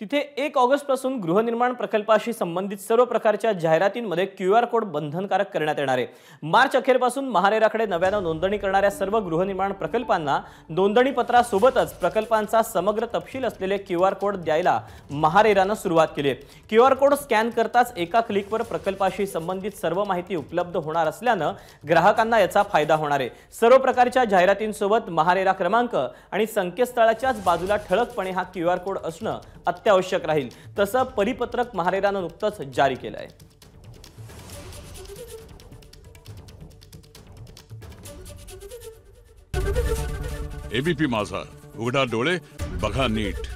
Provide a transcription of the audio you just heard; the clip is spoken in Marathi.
तिथे 1 ऑगस्ट पासून गृहनिर्माण प्रकल्पाशी संबंधित सर्व प्रकारच्या जाहिरातींमध्ये QR कोड बंधनकारक करण्यात येणार आहे। मार्च अखेरपासून महारेराकडे नव्यानं नोंदणी करणाऱ्या सर्व गृहनिर्माण प्रकल्पांना नोंदणी पत्रासोबतच प्रकल्पांचा समग्र तपशील असलेले QR कोड द्यायला महारेरानं सुरुवात केली आहे। QR कोड स्कॅन करताच एका क्लिकवर प्रकल्पाशी संबंधित सर्व माहिती उपलब्ध होणार असल्यानं ग्राहकांना याचा फायदा होणार आहे। सर्व प्रकारच्या जाहिरातींसोबत महारेरा क्रमांक आणि संकेतस्थळाच्याच बाजूला ठळकपणे हा QR कोड असणं अत्यावश्यक राहील। तसं परिपत्रक महारेरानं नुकतंच जारी केलं आहे। एबीपी माझा, उघडा डोळे बघा नीट।